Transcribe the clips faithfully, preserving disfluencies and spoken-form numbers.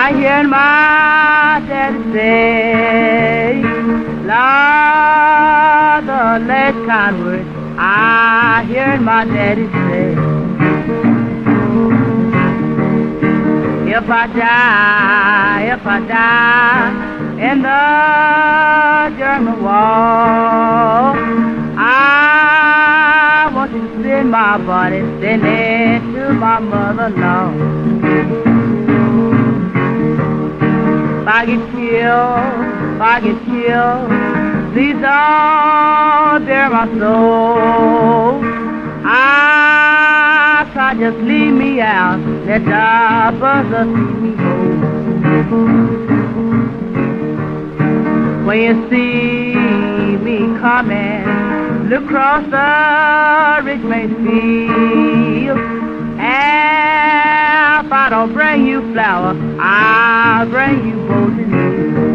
I hear my daddy say, Lord, the last kind word I hear my daddy say. If I die, if I die in the German war, I want to send my body, send it to my mother-in-law. If I get killed, if I get killed, please don't bear my soul. I can't just leave me out, let the buzzards see me go. When you see me coming, look across the rich man's field, and if I don't bring you flour, I'll bring you both in me.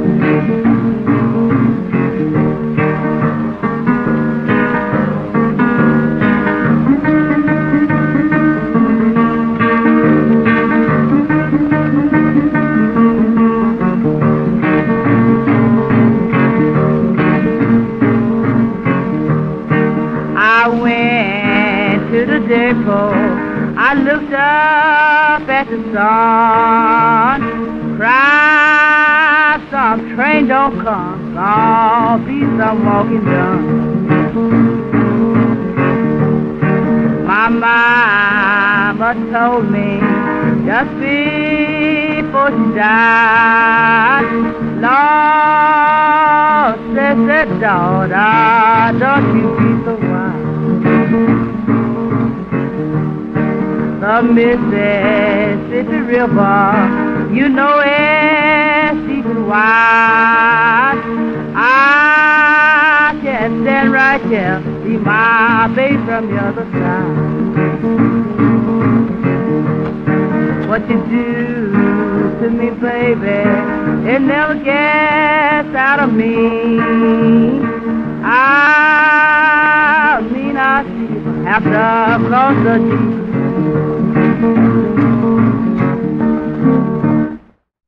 I went to the depot, I looked up at the sun, cried, some train don't come, gonna be some walking done. My mama told me just before she died, Lord, said, said, daughter, don't you be so wild. The Mississippi River, you know it's deep and wide. I can stand right here, see my baby from the other side. What you do to me, baby, it never gets out of me. I mean I see you have to cross the deep.